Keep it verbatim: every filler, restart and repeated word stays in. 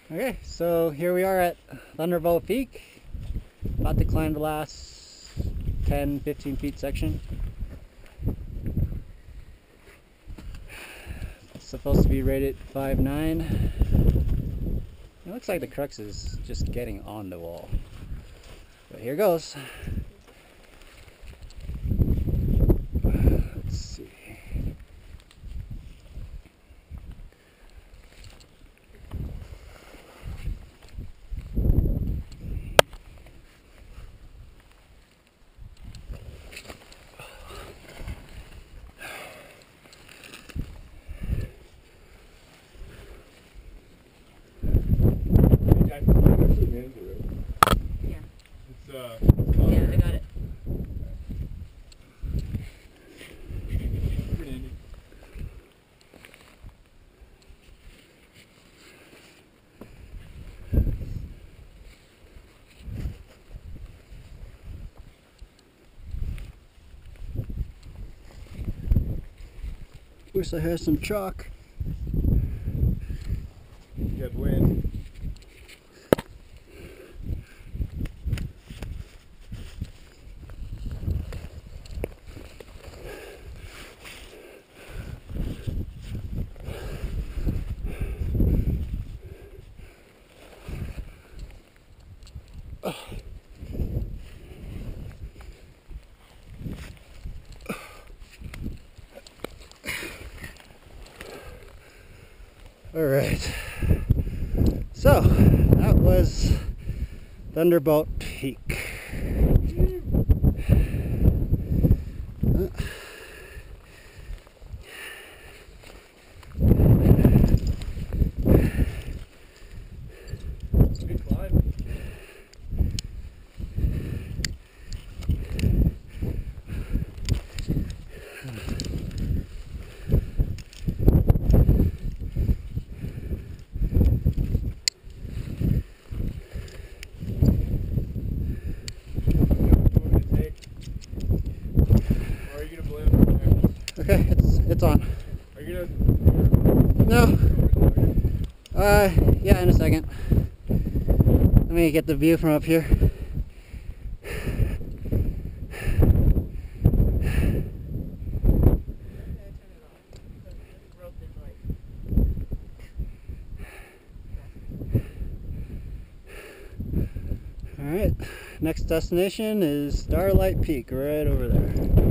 Okay, so here we are at Thunderbolt Peak. About to climb the last ten fifteen feet section. It's supposed to be rated five nine. It looks like the crux is just getting on the wall. But here goes. Let's see. Yeah. It's, uh, Yeah, I got it. pretty handy. Wish I had some chalk. Good wind. Alright, so that was Thunderbolt Peak. Uh, It's a good climb. Okay, it's it's on. Are you gonna? No. Uh, yeah, in a second. Let me get the view from up here. Alright, next destination is Starlight Peak, right over there.